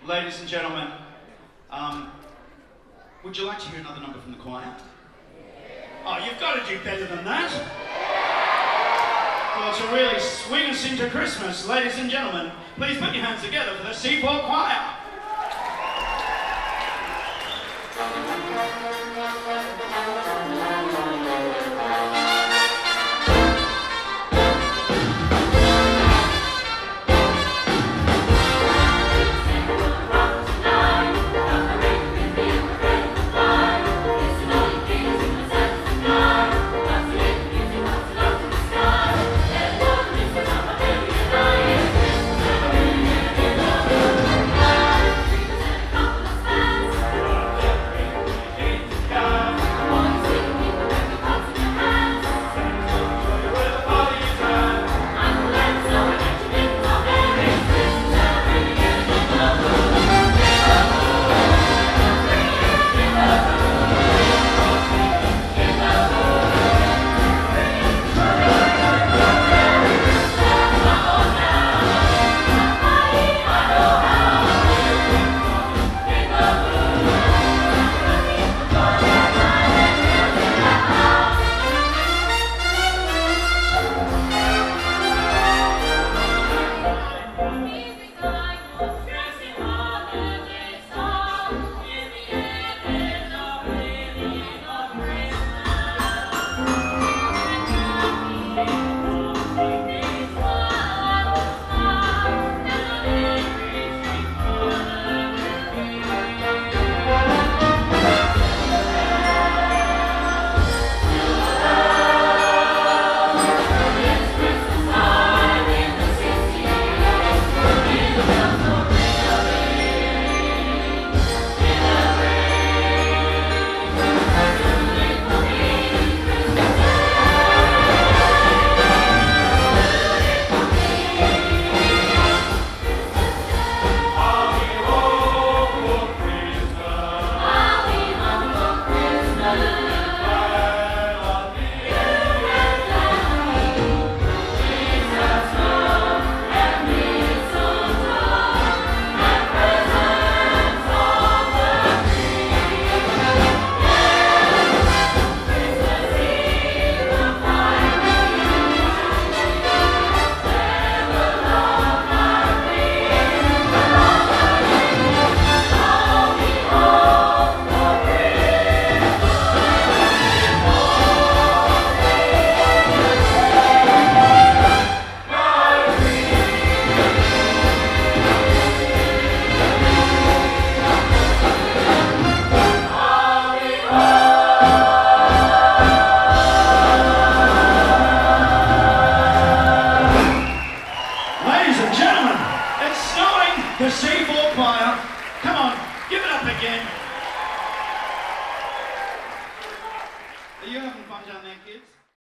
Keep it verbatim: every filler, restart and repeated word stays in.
Ladies and gentlemen, um, would you like to hear another number from the choir? Oh, you've got to do better than that. Well, to really swing us into Christmas, ladies and gentlemen, please put your hands together for the C four Choir. The C four Choir. Come on, give it up again. Are you having fun down there, kids?